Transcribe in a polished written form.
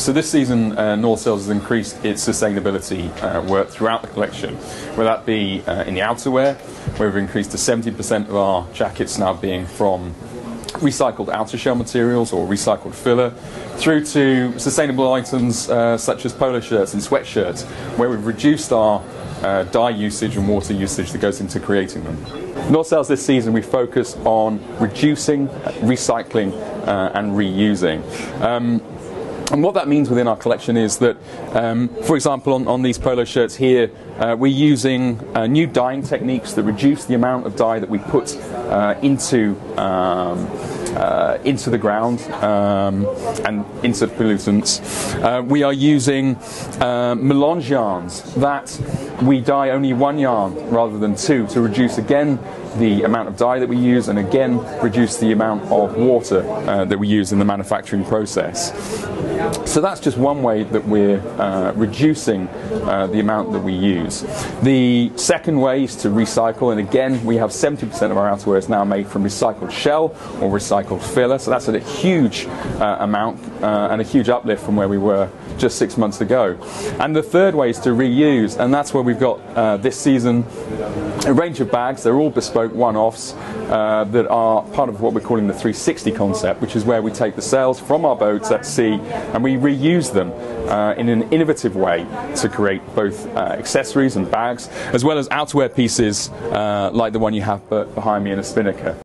So this season, North Sails has increased its sustainability work throughout the collection, whether that be in the outerwear, where we've increased to 70% of our jackets now being from recycled outer shell materials or recycled filler, through to sustainable items such as polo shirts and sweatshirts, where we've reduced our dye usage and water usage that goes into creating them. North Sails this season we focus on reducing, recycling and reusing. And what that means within our collection is that, for example, on these polo shirts here, we're using new dyeing techniques that reduce the amount of dye that we put into the ground and into pollutants. We are using melange yarns that we dye only one yarn rather than two to reduce again the amount of dye that we use and again reduce the amount of water that we use in the manufacturing process. So that's just one way that we're reducing the amount that we use. The second way is to recycle, and again we have 70% of our outerwear is now made from recycled shell or recycled filler, so that's a huge amount and a huge uplift from where we were just 6 months ago. And the third way is to reuse, and that's where we've got this season a range of bags. They're all bespoke one-offs that are part of what we're calling the 360 concept, which is where we take the sails from our boats at sea and we reuse them in an innovative way to create both accessories and bags, as well as outerwear pieces like the one you have behind me in a spinnaker.